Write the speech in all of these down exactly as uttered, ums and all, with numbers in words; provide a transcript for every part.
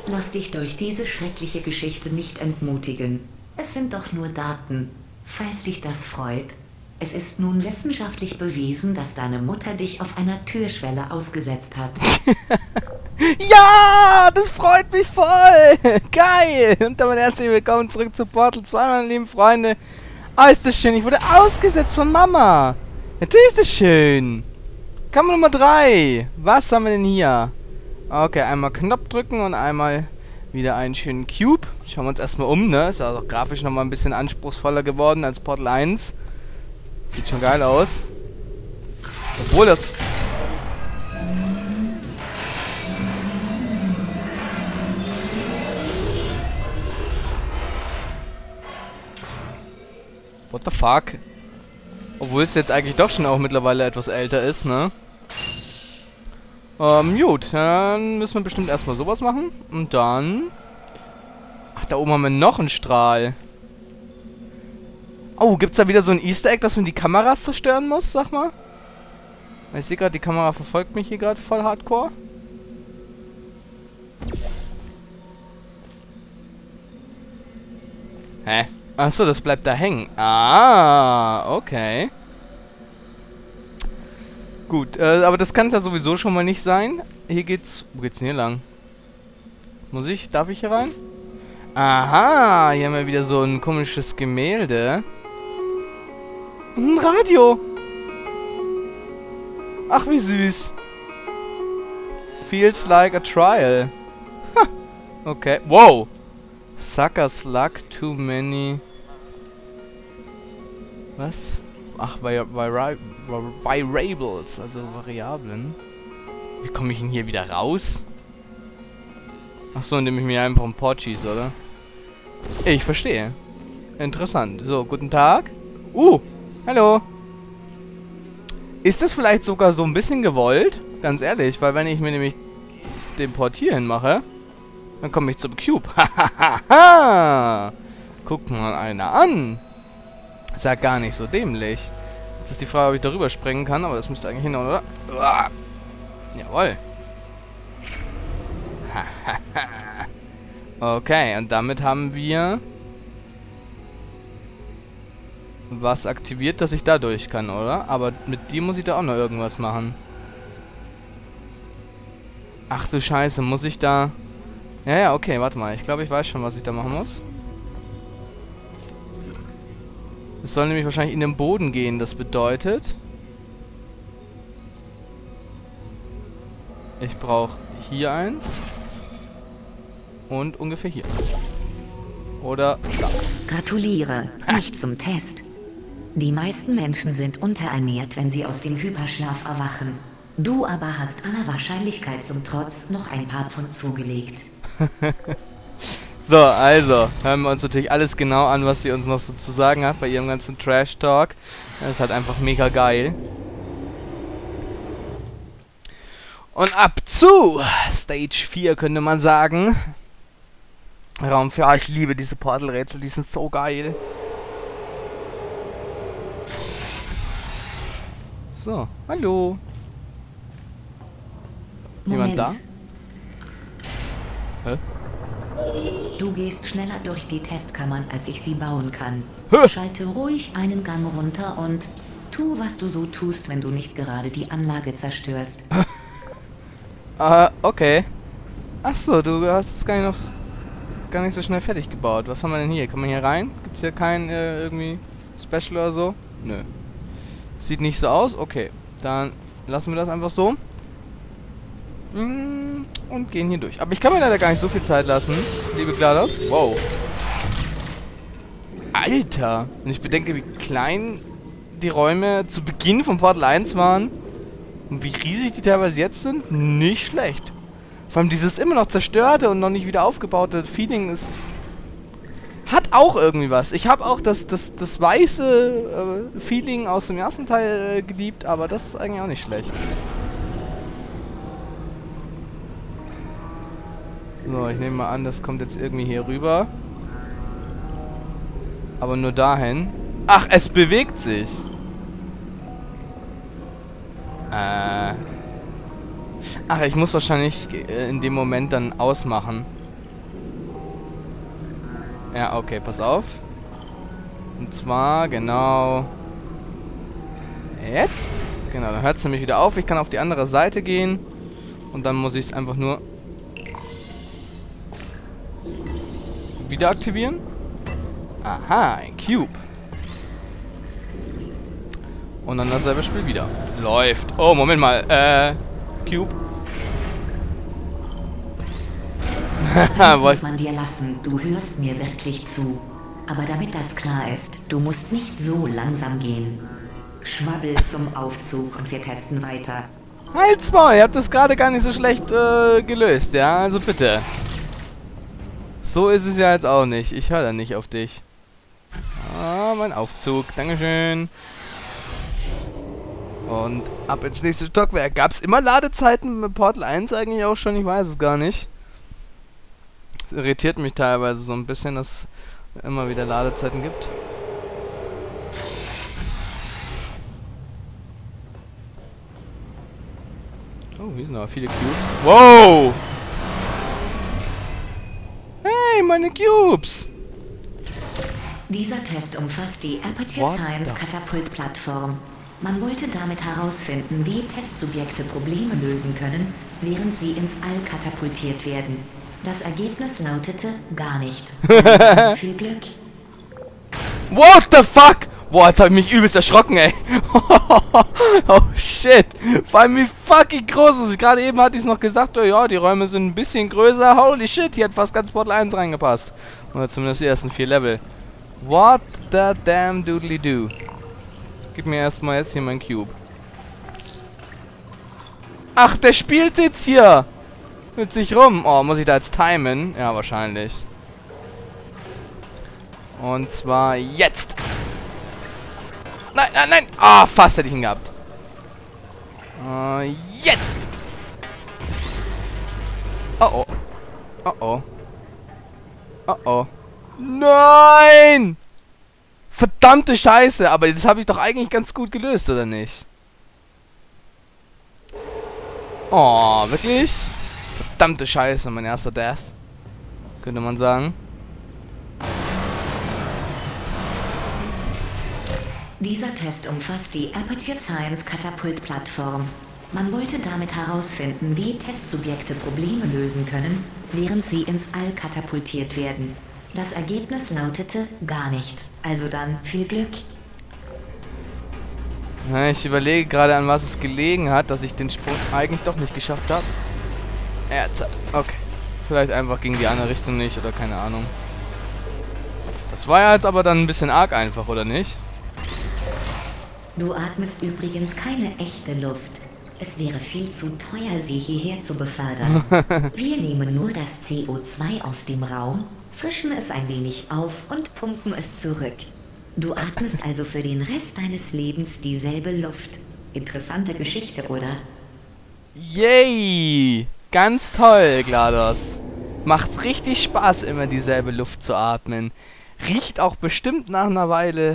Lass dich durch diese schreckliche Geschichte nicht entmutigen. Es sind doch nur Daten. Falls dich das freut. Es ist nun wissenschaftlich bewiesen, dass deine Mutter dich auf einer Türschwelle ausgesetzt hat. Ja, das freut mich voll. Geil. Und damit herzlich willkommen zurück zu Portal zwei, meine lieben Freunde. Ah, ist das schön. Ich wurde ausgesetzt von Mama. Natürlich ist das schön. Kammer Nummer drei. Was haben wir denn hier? Okay, einmal Knopf drücken und einmal wieder einen schönen Cube. Schauen wir uns erstmal um, ne? Ist also auch grafisch nochmal ein bisschen anspruchsvoller geworden als Portal eins. Sieht schon geil aus. Obwohl das... What the fuck? Obwohl es jetzt eigentlich doch schon auch mittlerweile etwas älter ist, ne? Ähm, gut. Dann müssen wir bestimmt erstmal sowas machen. Und dann... Ach, da oben haben wir noch einen Strahl. Oh, gibt's da wieder so ein Easter Egg, dass man die Kameras zerstören muss, sag mal? Ich sehe gerade, die Kamera verfolgt mich hier gerade voll hardcore. Hä? Achso, das bleibt da hängen. Ah, okay. Gut, äh, aber das kann es ja sowieso schon mal nicht sein. Hier geht's... Wo geht's denn hier lang? Muss ich? Darf ich hier rein? Aha, hier haben wir wieder so ein komisches Gemälde. Ein Radio. Ach, wie süß. Feels like a trial. Ha. Okay. Wow. Sucker's luck, too many. Was? Ach, vi vi Variables, also Variablen. Wie komme ich denn hier wieder raus? Achso, indem ich mir einfach einen Port schieße, oder? Ich verstehe. Interessant. So, guten Tag. Uh, hallo. Ist das vielleicht sogar so ein bisschen gewollt? Ganz ehrlich, weil wenn ich mir nämlich den Port hier hin mache, dann komme ich zum Cube. Hahaha. Guck mal einer an. Ist ja gar nicht so dämlich. Jetzt ist die Frage, ob ich darüber springen kann, aber das müsste eigentlich hinhauen, oder? Uah. Jawohl. Okay, und damit haben wir was aktiviert, dass ich da durch kann, oder? Aber mit dir muss ich da auch noch irgendwas machen. Ach du Scheiße, muss ich da... Ja, ja, okay, warte mal. Ich glaube, ich weiß schon, was ich da machen muss. Es soll nämlich wahrscheinlich in den Boden gehen. Das bedeutet... Ich brauche hier eins. Und ungefähr hier. Oder da. Gratuliere. Nicht zum Test. Die meisten Menschen sind unterernährt, wenn sie aus dem Hyperschlaf erwachen. Du aber hast aller Wahrscheinlichkeit zum Trotz noch ein paar Pfund zugelegt. So, also, hören wir uns natürlich alles genau an, was sie uns noch so zu sagen hat bei ihrem ganzen Trash-Talk. Das ist halt einfach mega geil. Und ab zu Stage vier, könnte man sagen. Raum vier. Ah, ich liebe diese Portal-Rätsel, die sind so geil. So, hallo. Jemand da? Hä? Du gehst schneller durch die Testkammern, als ich sie bauen kann. Hä? Schalte ruhig einen Gang runter und tu, was du so tust, wenn du nicht gerade die Anlage zerstörst. Ah, uh, okay. Achso, du hast es gar nicht, noch, gar nicht so schnell fertig gebaut. Was haben wir denn hier? Kann man hier rein? Gibt es hier kein äh, irgendwie Special oder so? Nö. Sieht nicht so aus? Okay. Dann lassen wir das einfach so. Und gehen hier durch. Aber ich kann mir leider gar nicht so viel Zeit lassen, liebe GLaDOS. Wow. Alter. Wenn ich bedenke, wie klein die Räume zu Beginn von Portal eins waren und wie riesig die teilweise jetzt sind, nicht schlecht. Vor allem dieses immer noch zerstörte und noch nicht wieder aufgebaute Feeling ist... Hat auch irgendwie was. Ich habe auch das, das, das weiße äh, Feeling aus dem ersten Teil äh, geliebt, aber das ist eigentlich auch nicht schlecht. So, ich nehme mal an, das kommt jetzt irgendwie hier rüber. Aber nur dahin. Ach, es bewegt sich. Äh. Ach, ich muss wahrscheinlich äh, in dem Moment dann ausmachen. Ja, okay, pass auf. Und zwar, genau... Jetzt? Genau, dann hört es nämlich wieder auf. Ich kann auf die andere Seite gehen. Und dann muss ich es einfach nur... wieder aktivieren. Aha, ein Cube. Und dann dasselbe Spiel wieder. Läuft. Oh, Moment mal. Äh, Cube. Das muss man dir lassen. Du hörst mir wirklich zu. Aber damit das klar ist, du musst nicht so langsam gehen. Schwabbel zum Aufzug und wir testen weiter. Halt's mal, ihr habt das gerade gar nicht so schlecht äh, gelöst, ja? Also bitte. So ist es ja jetzt auch nicht. Ich höre da nicht auf dich. Ah, mein Aufzug. Dankeschön. Und ab ins nächste Stockwerk. Gab es immer Ladezeiten mit Portal eins eigentlich auch schon? Ich weiß es gar nicht. Das irritiert mich teilweise so ein bisschen, dass es immer wieder Ladezeiten gibt. Oh, hier sind aber viele Cubes. Wow! Hey, meine Cubes! Dieser Test umfasst die Aperture What Science the- Katapult-Plattform. Man wollte damit herausfinden, wie Testsubjekte Probleme lösen können, während sie ins All katapultiert werden. Das Ergebnis lautete gar nicht. Also, viel Glück. What the fuck? Boah, jetzt hab ich mich übelst erschrocken, ey. Oh shit. Vor allem wie fucking groß ist es. Gerade eben hatte ich es noch gesagt, oh ja, die Räume sind ein bisschen größer. Holy shit, hier hat fast ganz Portal eins reingepasst. Oder zumindest die ersten vier Level. What the damn doodly do. Gib mir erstmal jetzt hier mein Cube. Ach, der spielt jetzt hier. Mit sich rum. Oh, muss ich da jetzt timen? Ja, wahrscheinlich. Und zwar jetzt. Nein, nein, nein. Ah, oh, fast hätte ich ihn gehabt. Uh, jetzt. Oh, oh. Oh, oh. Oh, oh. Nein! Verdammte Scheiße. Aber das habe ich doch eigentlich ganz gut gelöst, oder nicht? Oh, wirklich? Verdammte Scheiße, mein erster Death. Könnte man sagen. Dieser Test umfasst die Aperture Science Katapult-Plattform. Man wollte damit herausfinden, wie Testsubjekte Probleme lösen können, während sie ins All katapultiert werden. Das Ergebnis lautete gar nicht. Also dann viel Glück. Ja, ich überlege gerade, an was es gelegen hat, dass ich den Sprung eigentlich doch nicht geschafft habe. Jetzt. Okay. Vielleicht einfach ging die andere Richtung nicht oder keine Ahnung. Das war ja jetzt aber dann ein bisschen arg einfach, oder nicht? Du atmest übrigens keine echte Luft. Es wäre viel zu teuer, sie hierher zu befördern. Wir nehmen nur das C O zwei aus dem Raum, frischen es ein wenig auf und pumpen es zurück. Du atmest also für den Rest deines Lebens dieselbe Luft. Interessante Geschichte, oder? Yay! Ganz toll, GLaDOS. Macht richtig Spaß, immer dieselbe Luft zu atmen. Riecht auch bestimmt nach einer Weile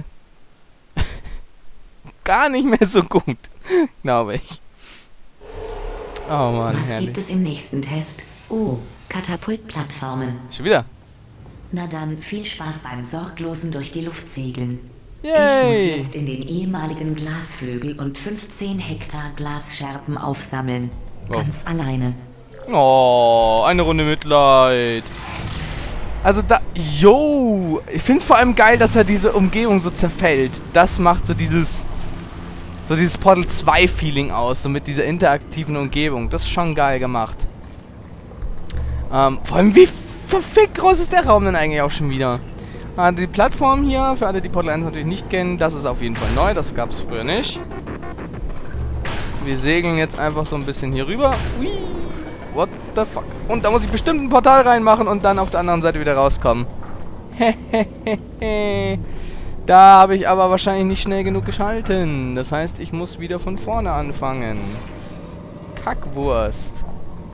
gar nicht mehr so gut, glaube ich. Oh Mann, Was herrlich. gibt es im nächsten Test? Oh, Katapultplattformen. Schon wieder? Na dann, viel Spaß beim sorglosen durch die Luft segeln. Ich Yay! muss jetzt in den ehemaligen Glasflügel und fünfzehn Hektar Glasscherben aufsammeln. Wow. Ganz alleine. Oh, eine Runde Mitleid. Also da... Yo! Ich finde es vor allem geil, dass er diese Umgebung so zerfällt. Das macht so dieses... So dieses Portal zwei Feeling aus. So mit dieser interaktiven Umgebung. Das ist schon geil gemacht. Ähm, vor allem wie verfickt groß ist der Raum denn eigentlich auch schon wieder? Ah, die Plattform hier, für alle, die Portal eins natürlich nicht kennen, das ist auf jeden Fall neu. Das gab es früher nicht. Wir segeln jetzt einfach so ein bisschen hier rüber. Ui. What the fuck? Und da muss ich bestimmt ein Portal reinmachen und dann auf der anderen Seite wieder rauskommen. Hehehehe. Da habe ich aber wahrscheinlich nicht schnell genug geschalten. Das heißt, ich muss wieder von vorne anfangen. Kackwurst.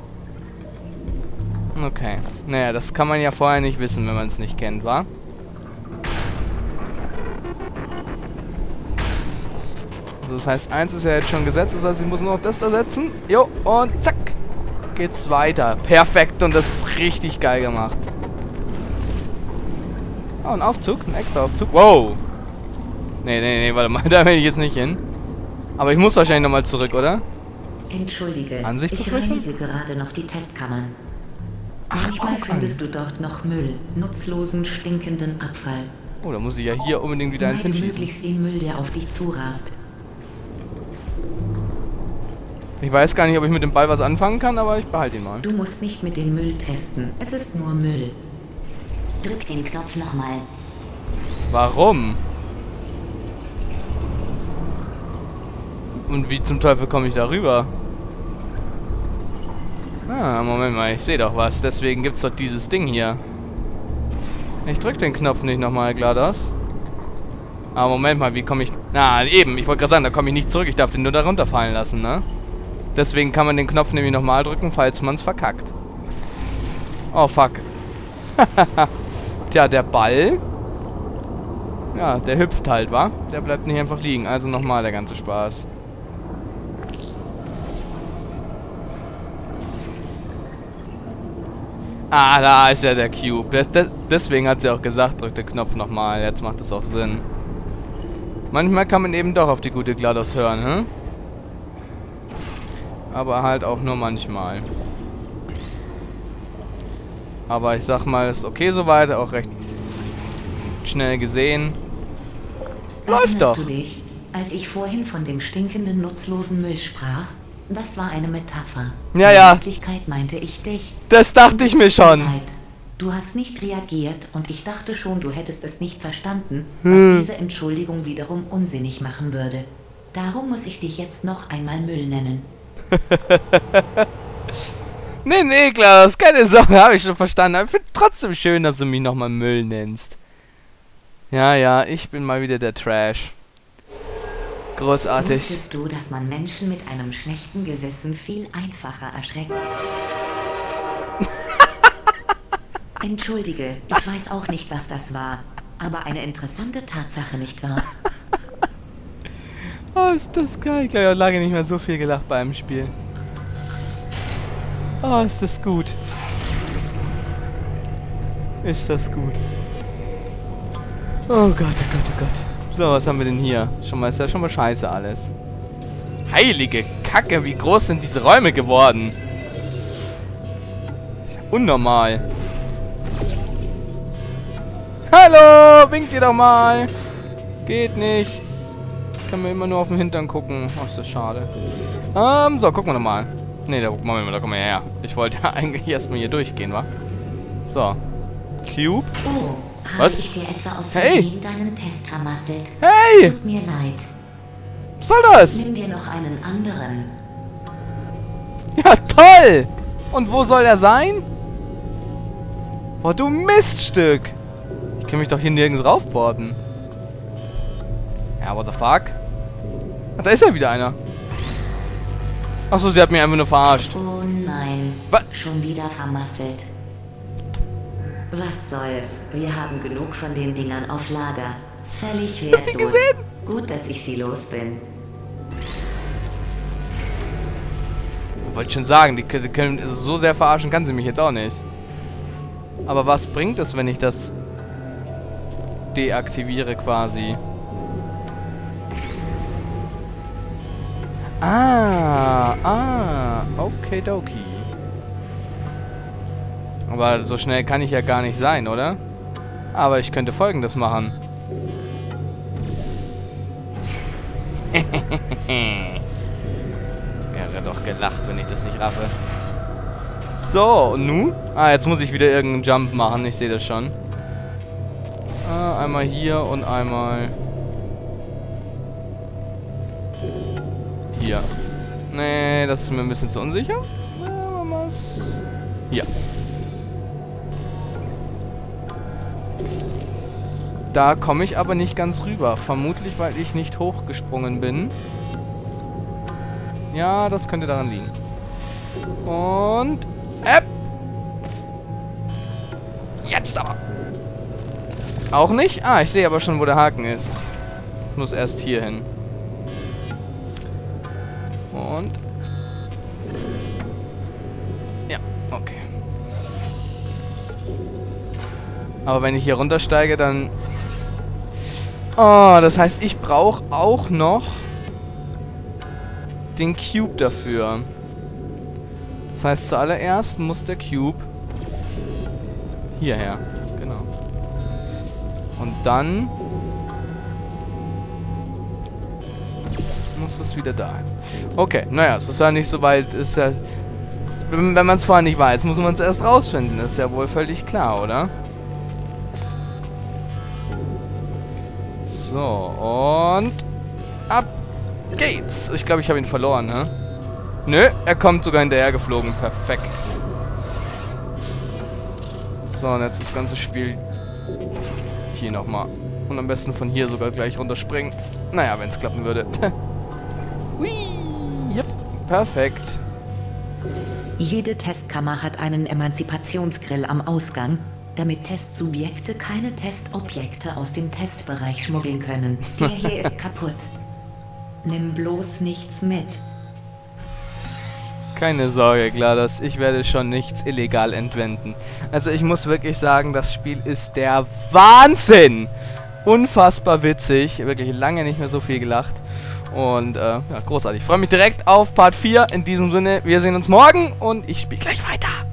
Okay. Naja, das kann man ja vorher nicht wissen, wenn man es nicht kennt, wa? Also das heißt, eins ist ja jetzt schon gesetzt. Das heißt, ich muss nur noch das da setzen. Jo, und zack. Geht's weiter. Perfekt. Und das ist richtig geil gemacht. Oh, ein Aufzug, ein extra Aufzug. Wow. Nee, nee, nee, warte mal, da will ich jetzt nicht hin. Aber ich muss wahrscheinlich nochmal zurück, oder? Entschuldige, Ansicht ich begrüßen? reinige gerade noch die Testkammern. Ach, Manchmal guck an. findest du dort noch Müll, nutzlosen, stinkenden Abfall. Oh, da muss ich ja hier unbedingt wieder eins Meide hinschießen. möglichst den Müll, der auf dich zurast. Ich weiß gar nicht, ob ich mit dem Ball was anfangen kann, aber ich behalte ihn mal. Du musst nicht mit dem Müll testen, es ist nur Müll. Drück den Knopf nochmal. Warum? Und wie zum Teufel komme ich da rüber? Ah, Moment mal, ich sehe doch was. Deswegen gibt's doch dieses Ding hier. Ich drück den Knopf nicht nochmal, GLaDOS. Aber Moment mal, wie komme ich... Na, eben, ich wollte gerade sagen, da komme ich nicht zurück. Ich darf den nur da runterfallen lassen, ne? Deswegen kann man den Knopf nämlich nochmal drücken, falls man es verkackt. Oh, fuck. Tja, der Ball... Ja, der hüpft halt, wa? Der bleibt nicht einfach liegen. Also nochmal der ganze Spaß. Ah, da ist ja der Cube. Des des deswegen hat sie auch gesagt, drück den Knopf nochmal. Jetzt macht es auch Sinn. Manchmal kann man eben doch auf die gute GLaDOS hören, hm? Aber halt auch nur manchmal. Aber ich sag mal, ist okay soweit. Auch recht schnell gesehen. Läuft Erinnerst doch. du dich, als ich vorhin von dem stinkenden, nutzlosen Müll sprach? Das war eine Metapher. Ja, In ja. Wirklichkeit meinte ich dich. Das dachte ich mir schon. Leid. Du hast nicht reagiert und ich dachte schon, du hättest es nicht verstanden, Hm. was diese Entschuldigung wiederum unsinnig machen würde. Darum muss ich dich jetzt noch einmal Müll nennen. Nee, nee, GLaDOS, keine Sorge, habe ich schon verstanden. Aber ich finde trotzdem schön, dass du mich nochmal Müll nennst. Ja, ja, ich bin mal wieder der Trash. Großartig. Wusstest du, dass man Menschen mit einem schlechten Gewissen viel einfacher erschreckt? Entschuldige, ich weiß auch nicht, was das war. Aber eine interessante Tatsache, nicht wahr? Oh, ist das geil. Ich glaube, ich habe lange nicht mehr so viel gelacht bei einem Spiel. Oh, ist das gut. Ist das gut. Oh Gott, oh Gott, oh Gott. So, was haben wir denn hier? Schon mal, ist ja schon mal scheiße alles. Heilige Kacke, wie groß sind diese Räume geworden? Ist ja unnormal. Hallo, winkt ihr doch mal. Geht nicht. Ich kann mir immer nur auf den Hintern gucken. Ach, ist das schade. Ähm, so, gucken wir nochmal. Ne, da, Moment mal, da kommen wir her. Ich wollte ja eigentlich erstmal hier durchgehen, wa? So. Cube. Oh, Was? habe ich dir etwa aus Hey! Versehen deinen Test vermasselt? Hey! Tut mir leid. Was soll das? Nimm dir noch einen anderen. Ja, toll! Und wo soll er sein? Oh, du Miststück! Ich kann mich doch hier nirgends raufboarden. Ja, what the fuck? Ach, da ist ja wieder einer. Achso, sie hat mich einfach nur verarscht. Oh nein, Was? schon wieder vermasselt. Was soll's? Wir haben genug von den Dingern auf Lager. Völlig wertlos. Hast du die gesehen? Gut, dass ich sie los bin. Wollte schon sagen, die können, die können so sehr verarschen kann sie mich jetzt auch nicht. Aber was bringt es, wenn ich das deaktiviere quasi? Ah, ah, okidoki. Aber so schnell kann ich ja gar nicht sein, oder? Aber ich könnte Folgendes machen. Wäre doch gelacht, wenn ich das nicht raffe. So, und nun? Ah, jetzt muss ich wieder irgendeinen Jump machen. Ich sehe das schon. Ah, einmal hier und einmal... hier. Nee, das ist mir ein bisschen zu unsicher. Ja, was? Hier. Da komme ich aber nicht ganz rüber. Vermutlich, weil ich nicht hochgesprungen bin. Ja, das könnte daran liegen. Und... Äpp! Jetzt aber! Auch nicht? Ah, ich sehe aber schon, wo der Haken ist. Ich muss erst hier hin. Und... ja, okay. Aber wenn ich hier runtersteige, dann... Oh, das heißt, ich brauche auch noch den Cube dafür. Das heißt, zuallererst muss der Cube hierher. Genau. Und dann muss es wieder dahin. Okay, naja, es ist ja nicht so weit. Ist ja, wenn man es vorher nicht weiß, muss man es erst rausfinden. Ist ja wohl völlig klar, oder? So, und ab geht's. Ich glaube, ich habe ihn verloren, ne? Nö, er kommt sogar hinterher geflogen. Perfekt. So, und jetzt das ganze Spiel hier nochmal. Und am besten von hier sogar gleich runterspringen. Naja, wenn es klappen würde. Hui, yep, perfekt. Jede Testkammer hat einen Emanzipationsgrill am Ausgang, damit Testsubjekte keine Testobjekte aus dem Testbereich schmuggeln können. Der hier ist kaputt. Nimm bloß nichts mit. Keine Sorge, GLaDOS, ich werde schon nichts illegal entwenden. Also ich muss wirklich sagen, das Spiel ist der Wahnsinn! Unfassbar witzig, wirklich lange nicht mehr so viel gelacht. Und äh, ja, großartig. Ich freue mich direkt auf Part vier. In diesem Sinne, wir sehen uns morgen und ich spiele gleich weiter.